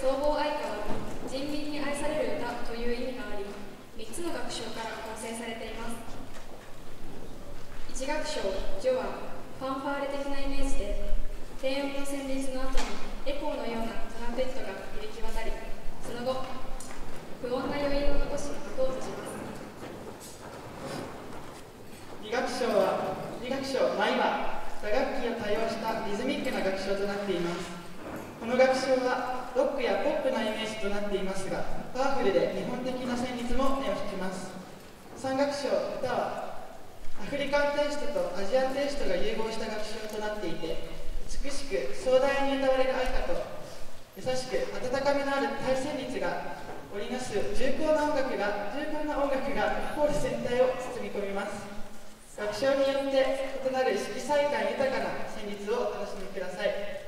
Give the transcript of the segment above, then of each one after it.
総合愛歌は人民に愛される歌という意味があり、3つの楽章から構成されています。1楽章、序はファンファーレ的なイメージで、低音の旋律の後にエコーのようなトランペットが響き渡り、その後、不穏な余韻を残し幕を閉じます。 2楽章は2楽章舞は打楽器を多用したリズミックな楽章となっています。この楽章はロックやポップなイメージとなっていますが、パワフルで日本的な旋律も目を引きます。3楽章歌はアフリカンテイストとアジアンテイストが融合した楽章となっていて、美しく壮大に歌われる愛歌と優しく温かみのある対旋律が織りなす重厚な音楽がホール全体を包み込みます。楽章によって異なる色彩感豊かな旋律をお楽しみください。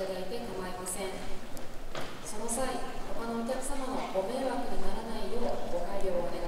ただいて構